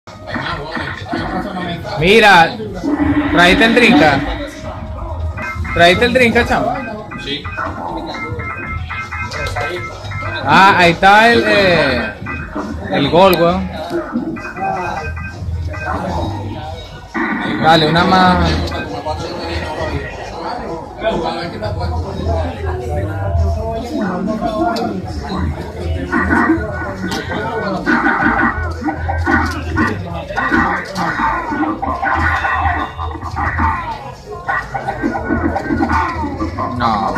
Mira, ¿trajiste el drinka? ¿Trajiste el drinka, chamo? Sí. Ah, ahí está el gol, weón. Dale, una más. No.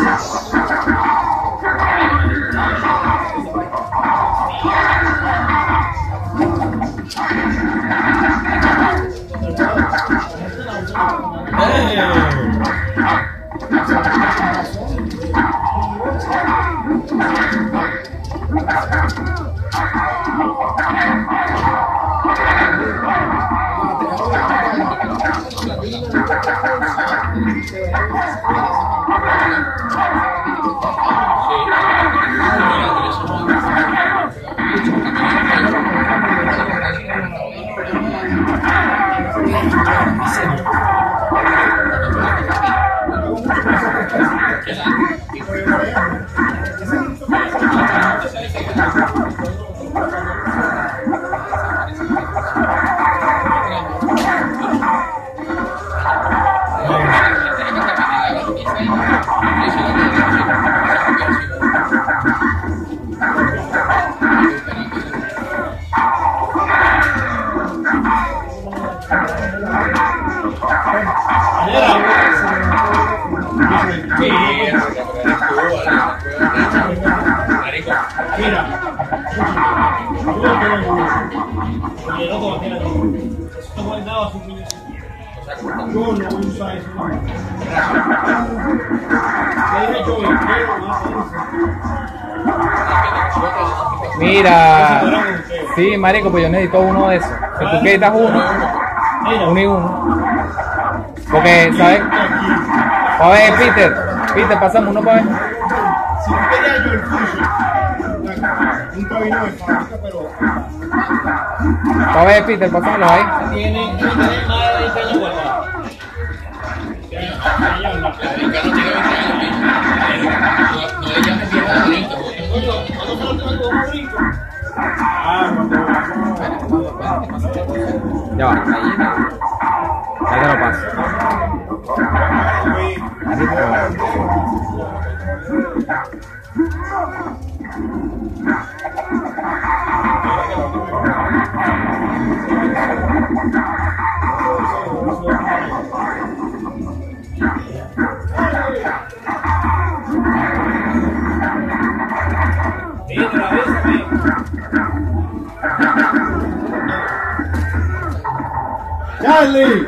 Mira, sí, marico, pues yo necesito uno de esos. Si tú necesitas uno y uno. Porque, ¿sabes? A ver, Peter, pasamos uno para ver. Si tú querías yo el fuso, un cabino de fábrica, pero... A ver, Peter, pasámoslo ahí. Tiene más de 20 años guardado. Ya va, ahí te lo paso. Charlie.